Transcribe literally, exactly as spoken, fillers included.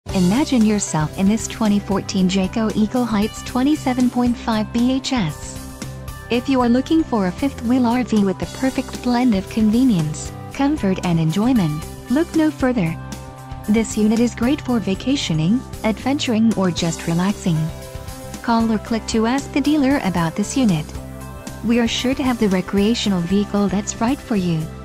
Imagine yourself in this twenty fourteen Jayco Eco Heights twenty-seven point five B H S. If you are looking for a fifth-wheel R V with the perfect blend of convenience, comfort and enjoyment, look no further. This unit is great for vacationing, adventuring or just relaxing. Call or click to ask the dealer about this unit. We are sure to have the recreational vehicle that's right for you.